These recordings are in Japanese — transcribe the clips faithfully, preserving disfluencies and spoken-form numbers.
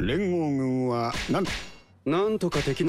連合軍はなんなんとか敵の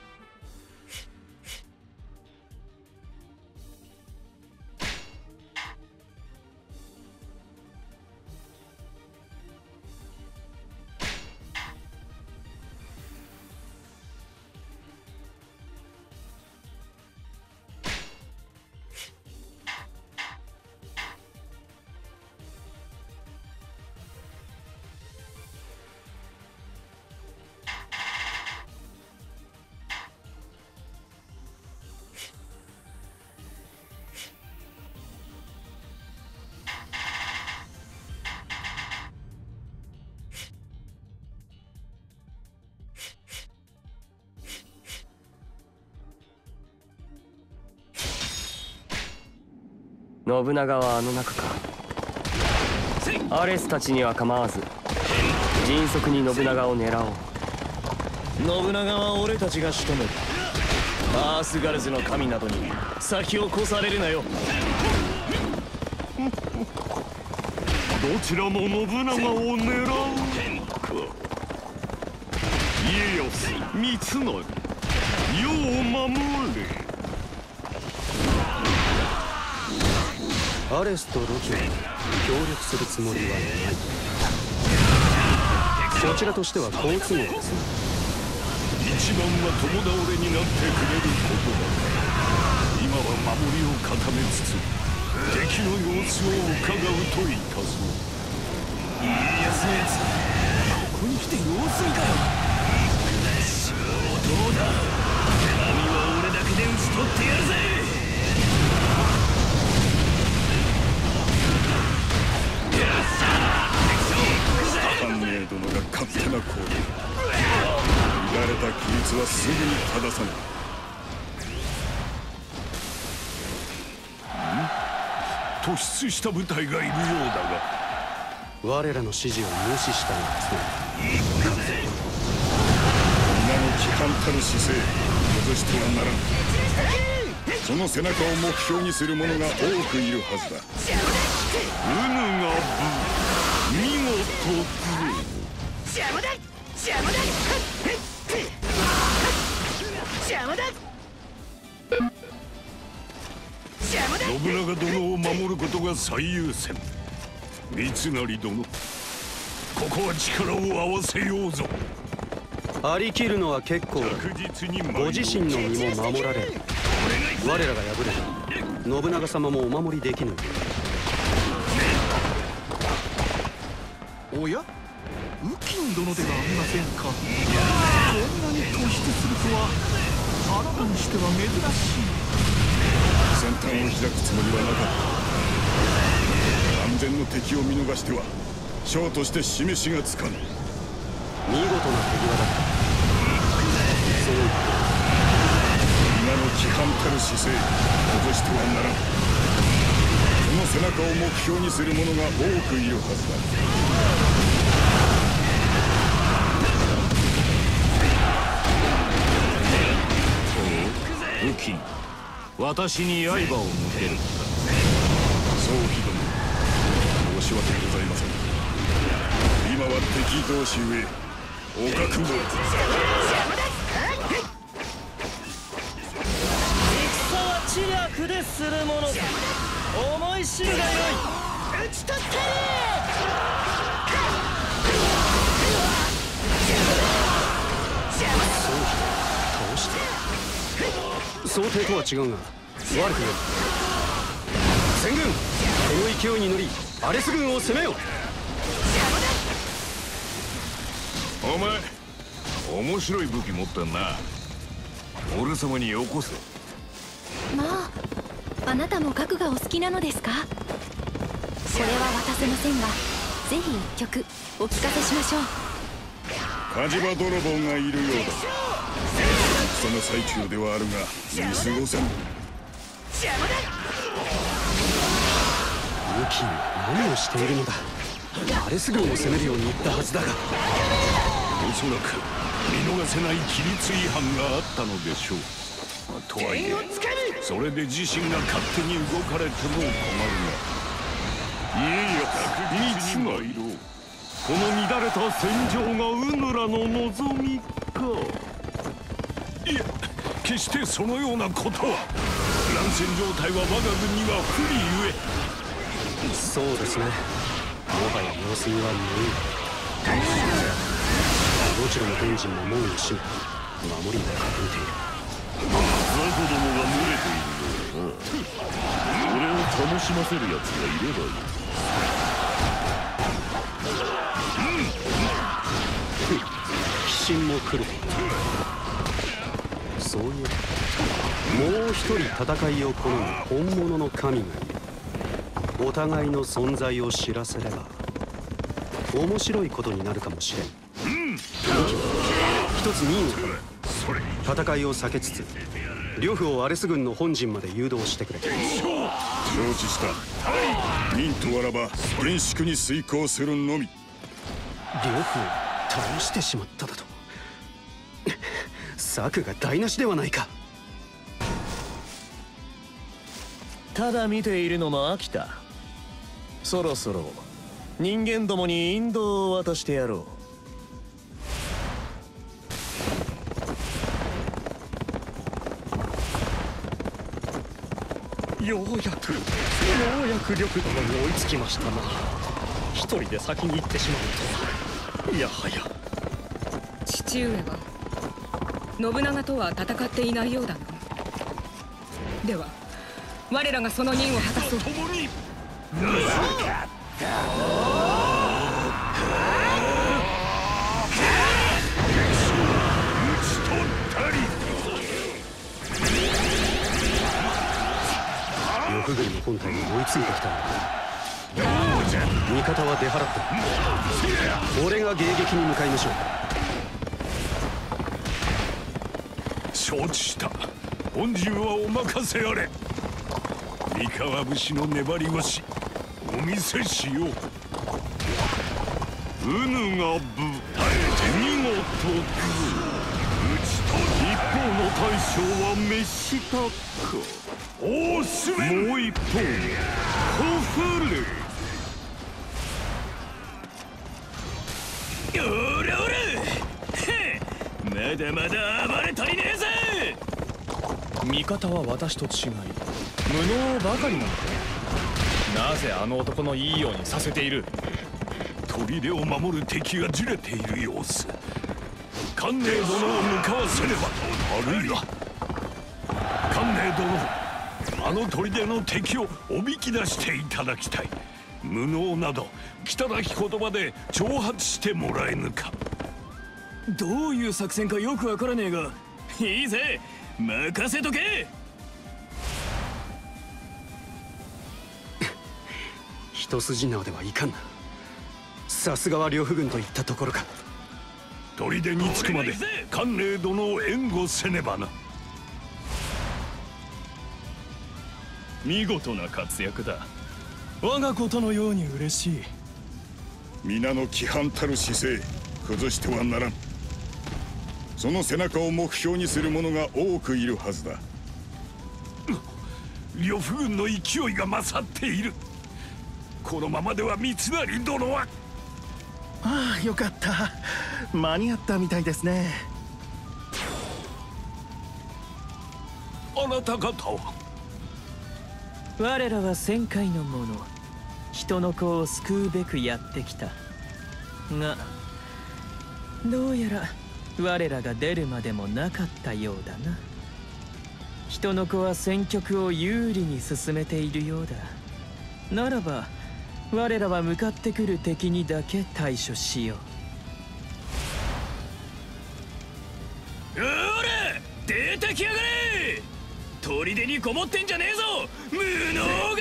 信長はあの中か。アレスたちには構わず迅速に信長を狙おう。 信長は俺たちが仕留める。アースガルズの神などに先を越されるなよ。 どちらも信長を狙うか。家康、三成、世を守れ。 アレスとロキは協力するつもりはない。こちらとしては好都合ですね。 一番は共倒れになってくれることだ。今は守りを固めつつ敵の様子を伺うといたそう。 家康のやつ、ここに来て様子見かよ。上等だ。神は俺だけで討ち取ってやるぜ。 藩兵殿が勝手な行為。乱れた規律はすぐに正さない。突出した部隊がいるようだが。 我らの指示を無視したのですね。 皆の規範たる姿勢崩してはならん。その背中を目標にする者が多くいるはずだ。うぬが武、見事ず。 邪魔だ邪魔だ邪魔だ邪魔だ。 信長殿を守ることが最優先。三成殿、ここは力を合わせようぞ。 張り切るのは結構だ。ご自身の身も守られる。我らが敗れ信長様もお守りできぬ。 おや、右近殿ではありませんか。こんなに突出するとはあなたにしては珍しい。 先端を開くつもりはなかった。安全の敵を見逃しては将として示しがつかぬ。 見事な手際だった。そう言って皆の規範たる姿勢崩してはならん。その背中を目標にする者が多くいるはずだ。 右近、私に刃を向けるのか。 宗妃殿、申し訳ございません。今は敵同士ゆえお覚悟。 戦は知略でするもの。思い知るがよい。 討ち取って倒して想定とは違うが悪くない。全軍この勢いに乗りアレス軍を攻めよう。 お前面白い武器持ったんな。俺様によこせ。 まあ、あなたも核がお好きなのですか。これは渡せませんが、ぜひ一曲お聞かせしましょう。 火事場泥棒がいるようだ。戦の最中ではあるが見過ごせん。 ユキ何をしているのだ。アレス軍を攻めるように言ったはずだが。 おそらく見逃せない規律違反があったのでしょう。とはいえそれで自身が勝手に動かれても困るが。家康、三成、 この乱れた戦場がウヌラの望みか。いや、決してそのようなことは。乱戦状態は我が軍には不利ゆえ。 そうですね。もはや様子には無意。どちらの軍人も門を閉め守りを固めている。 雑魚どもが群れているようだな。俺を楽しませる奴がいればいい。 鬼神も来る。そういうもう一人戦いを好む本物の神がいる。お互いの存在を知らせれば面白いことになるかもしれん。うん、一つ任を戦いを避けつつ呂布をアレス軍の本陣まで誘導してくれ。承知した。任とあらば厳粛に遂行するのみ。 呂布を倒してしまっただと。策が台無しではないか。 ただ見ているのも飽きた。そろそろ人間どもに引導を渡してやろう。ようやくようやく呂布殿に追いつきましたな。一人で先に行ってしまうとは。いやはや父上は信長とは戦っていないようだな。では我らがその任を果たそう。共に呂布軍の本体に追いついてきたのだ。味方は出払った。俺が迎撃に向かいましょう。 承知した。本陣はお任せあれ。三河武士の粘り腰お見せしよう。うぬが部見事討ち取り。一方の大将は滅したか。おおすめ。もう一方ほふれ。おらおらまだまだ暴れ足りねえぜ。 味方は私と違い無能ばかりなのか。なぜあの男のいいようにさせている。 砦を守る敵がじれている様子。関寧殿を向かわせれば。あるいは関寧殿、あの砦の敵をおびき出していただきたい。無能など汚き言葉で挑発してもらえぬか。 どういう作戦かよくわからねえが、いいぜ任せとけ。 一筋縄ではいかんな。さすがは呂布軍といったところか。 砦に着くまで関寧殿を援護せねばな。 見事な活躍だ。我がことのように嬉しい。 皆の規範たる姿勢崩してはならん。その背中を目標にする者が多くいるはずだ。 呂布軍の勢いが勝っている。このままでは三成殿は。 ああ、よかった。間に合ったみたいですね。 あなた方は。 我らは戦界の者、人の子を救うべくやってきたが、どうやら我らが出るまでもなかったようだな。人の子は戦局を有利に進めているようだ。ならば我らは向かってくる敵にだけ対処しよう。おら出てきやがれ。砦にこもってんじゃねえぞ無能が。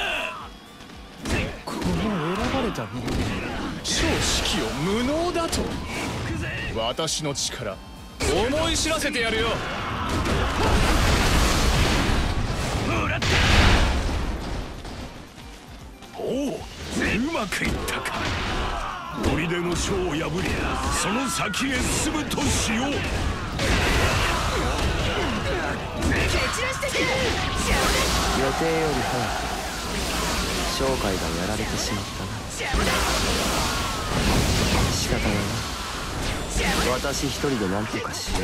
この選ばれた者に超士気を無能だと。私の力思い知らせてやるよ。 もらった。おお、うまくいったか。砦の将を破りその先へ進むとしよう。 予定より早く商会がやられてしまったな。 仕方がない。私一人で何とかしよう。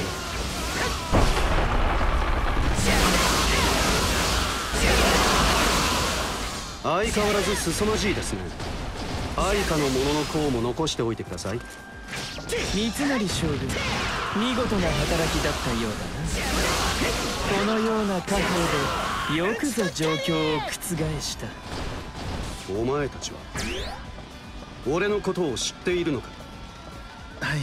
相変わらず凄まじいですね。配下の者の功も残しておいてください。 三成将軍、見事な働きだったようだな。このような家宝でよくぞ状況を覆した。 お前たちは俺のことを知っているのか？ はい、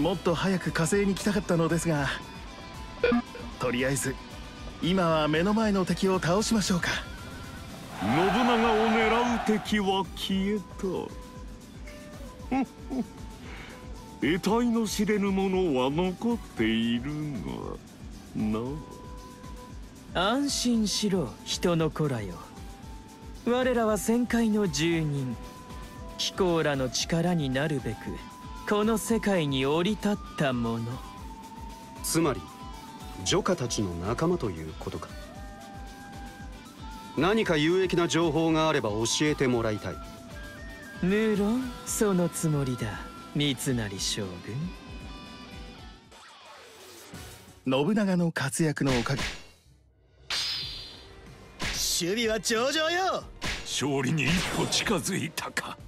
もっと早く火星に来たかったのですが、とりあえず今は目の前の敵を倒しましょうか。 信長を狙う敵は消えた。得体の知れぬものは残っているがな。 安心しろ人の子らよ。我らは戦界の住人、貴公らの力になるべくこの世界に降り立った者。 つまり女家たちの仲間ということか。何か有益な情報があれば教えてもらいたい。 無論そのつもりだ、三成将軍。信長の活躍のおかげ。 守備は上々よ。 勝利に一歩近づいたか。